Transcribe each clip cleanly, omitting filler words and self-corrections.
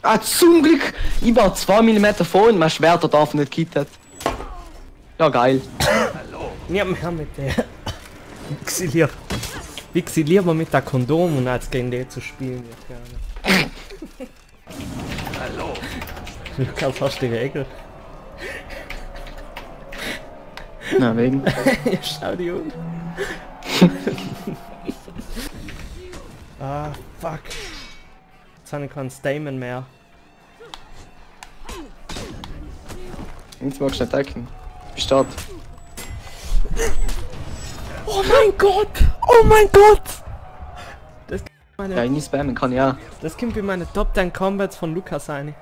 Ah, zum Glück! Ich war 2 mm vor und mein Schwert hat davon nicht gekittet. Ja, geil. Hallo. Ja, mehr mit der Xilier. Wie Xilier mit der Kondom und als gegen die zu spielen. Ja, gerne. Hallo. Lukas, hast du die Regel? Na, wegen. Ja, schau die um. Ah, fuck. Jetzt habe ich keinen Stamen mehr. Jetzt magst du nicht decken. Bestatt. Oh mein Gott! Oh mein Gott! Das Ja, ich nicht spammen kann, ja. Das kommt in meine Top 10 Combats von Lukas rein.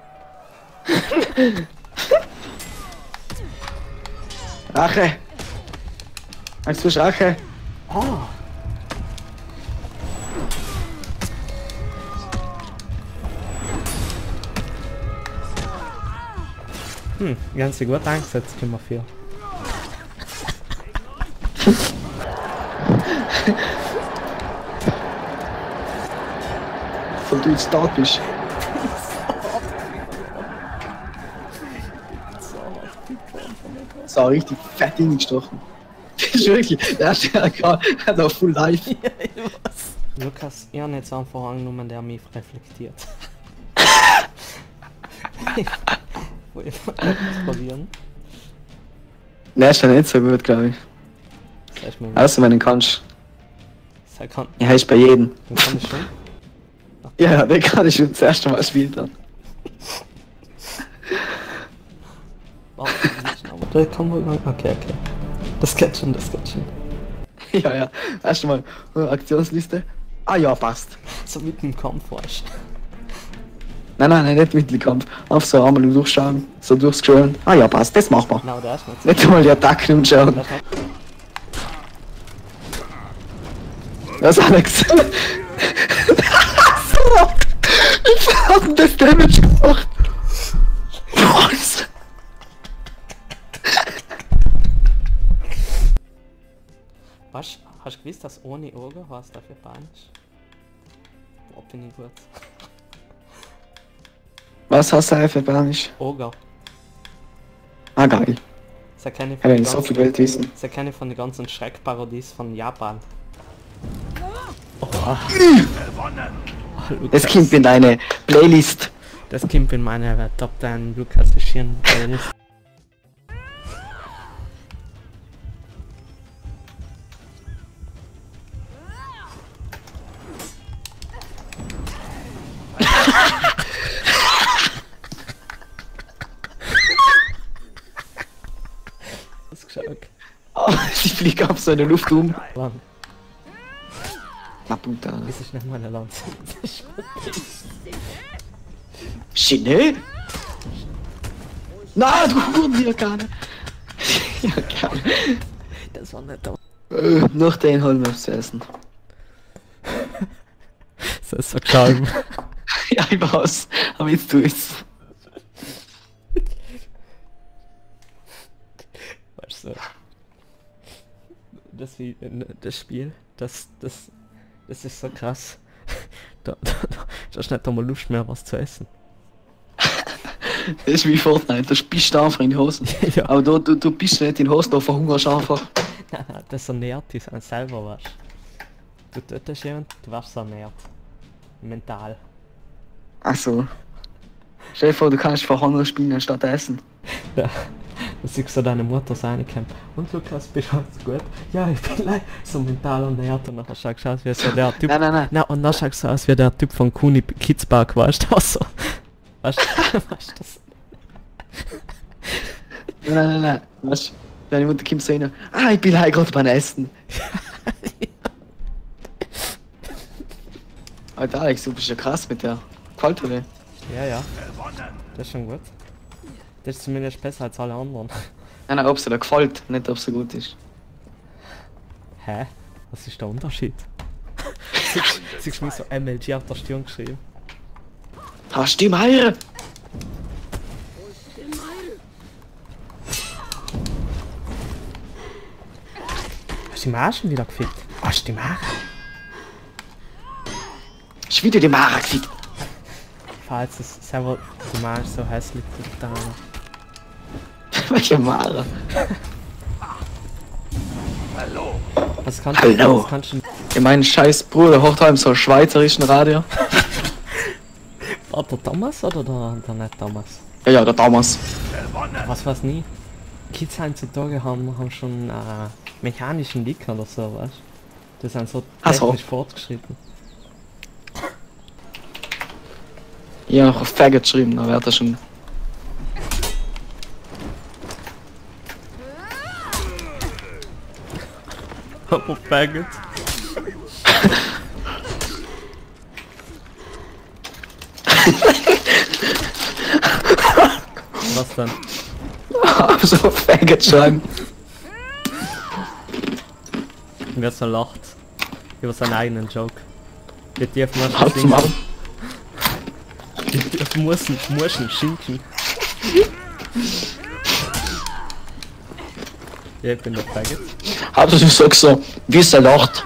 Rache! Meinst du Rache? Oh! Wir haben sie gut eingesetzt, können wir für. Weil du jetzt da bist. So, richtig fett hingestochen. Das ist wirklich, der erste hat auch full life. Ja, ich weiß. Lukas, ich habe jetzt einfach angenommen, der mich reflektiert. Wollte ich mal etwas probieren? Ne, ist ja nicht so gut, glaube ich. Sag mir, Außer wenn du kannst. sag kann. Ja, heißt bei jedem. Den kann ich schon. Ja, den kann ich schon das erste Mal spielen dann. Warte, aber da kann man. Okay, okay. Das geht schon, das geht schon. Ja, ja. Erst mal Aktionsliste. Ah ja, passt. So mit dem Kampf weißt. Nein, nicht Mittelkampf. Auf so einmal durchschauen, so durchscrollen. Ah ja, passt, das machen wir. Nein, der ist nicht so. Nicht einmal die Attacken umschauen. Das hat- Das ist Alex. So. Wie hat denn das Damage gemacht? Was? Was? Hast du gewusst, dass ohne Augen heißt dafür Spanisch? Boah, bin ich gut. Was hast du für Spanisch? Augen. Ah, geil. Das ist keine Ich von will den nicht so viel ganzen, Geld wissen. das ist keine von den ganzen Schreckparodies von Japan. Oh, Das kommt in deine Playlist. Das kommt in meine Top 10 Lukas Schirn Playlist. Das ist geschaut. Oh, die fliegt auf so eine Luft um. Wann? Na, puta. Das ist nicht meine Lanze. Schiene? Na, du Hurenjäger! Ja, gerne. Das war nicht da. Noch den holen wir aufs Essen. Das ist so geschalten. Ja, ich weiß. Aber jetzt tu ich's. Weißt du, das Spiel, das ist so krass. Da hast du nicht einmal Lust mehr, was zu essen. Das ist wie Fortnite, da bist du einfach in die Hosen. Ja. Aber du bist nicht in die Hosen, da verhungerst du einfach. Nein, das ernährt dich an selber, weißt du. Du tötest jemanden, du wirst ernährt. Mental. Ach so. Stell dir vor, du kannst verhungern spielen anstatt essen. Ja. Da siehst du deine Mutter sein kann. Und Lukas, bist du alles gut? Ja, ich bin leider so mental ernährt. Und dann schaust du aus wie so der Typ. Nein. Na, und dann schaust du aus wie der Typ von Kuni Kidspark, weißt du? Also, weißt du das? Nein. Weißt du, deine Mutter kommt so rein. Ah, ich bin leider gerade beim Essen. Alter Alex, du bist ja krass mit der. Gefällt dir nicht? Ja. Das ist schon gut. Das ist zumindest besser als alle anderen. Nein, ob es dir gefällt, nicht ob es so gut ist. Hä? Was ist der Unterschied? Siehst du mir so MLG auf der Stirn geschrieben? Hast du die Meier? Hast du die Marschen wieder gefickt? Hast du die Marschen? Ist wieder die Meier gefickt. Fuck. falls es selber die Mal so hässlich da. Welche Mara? Hallo. Was kannst Hallo. Was kannst du... Ich mein scheiß Bruder hört heim so schweizerischen Radio. War der Thomas oder der nicht Thomas? Ja, der Thomas. Was weiß nie. Kids heutzutage haben schon mechanischen Lick oder so, weißt du? Die sind so Ach so. technisch fortgeschritten. Ich hab noch auf Faggot geschrieben, da wird er schon. Aber Faggot. Was denn? So Faggot schreiben. Wer so lacht über seinen eigenen Joke. Die tief Halt's mal. Murschen schinken. Ja, ich bin der Faggot. Hat er sich so, wie ist der lacht?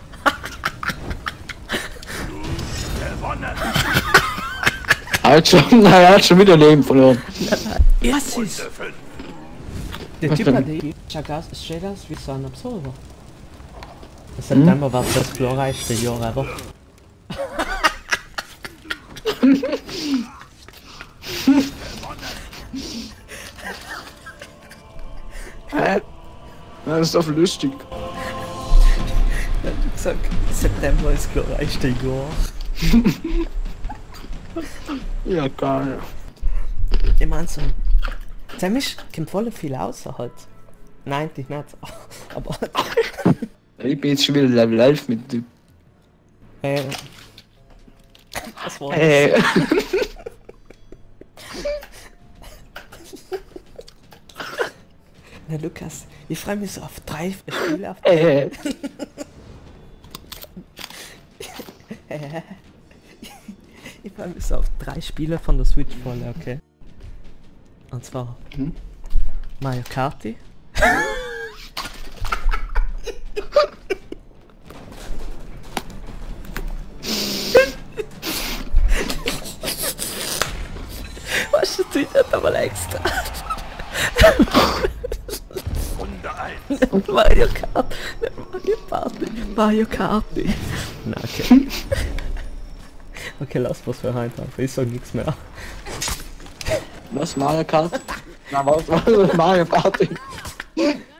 Er hat schon wieder Leben verloren. Was ist? Der Typ hat die steht aus wie so ein Absolver. Der September war das glorreichste Jahr ever. Hä? Das ist doch lustig. Er hat gesagt, September ist das glorreichste Jahr. Ja, geil. Ich mein so... Ziemlich kommt voll viel aus halt. Nein, dich nicht. Aber... Ich bin jetzt schon wieder Level 11 mit dem. Was war das? Na Lukas, ich freue mich so auf 3 Spiele auf Ich freue mich so auf 3 Spiele von der Switch voll, okay? Und zwar Mario Kart. Was du twittert aber extra? Runde 1. Mario Kart, Mario Party. Na okay. Okay, lass was für heute auf. Ich sag nichts mehr. Was, Mario Kart? Na, was Mario Party?